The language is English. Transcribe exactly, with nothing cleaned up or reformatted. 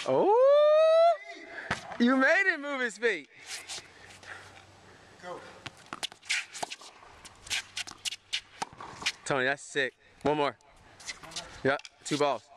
Oh! You made it move his feet. Go. Tony, that's sick. One more. Yep, two balls.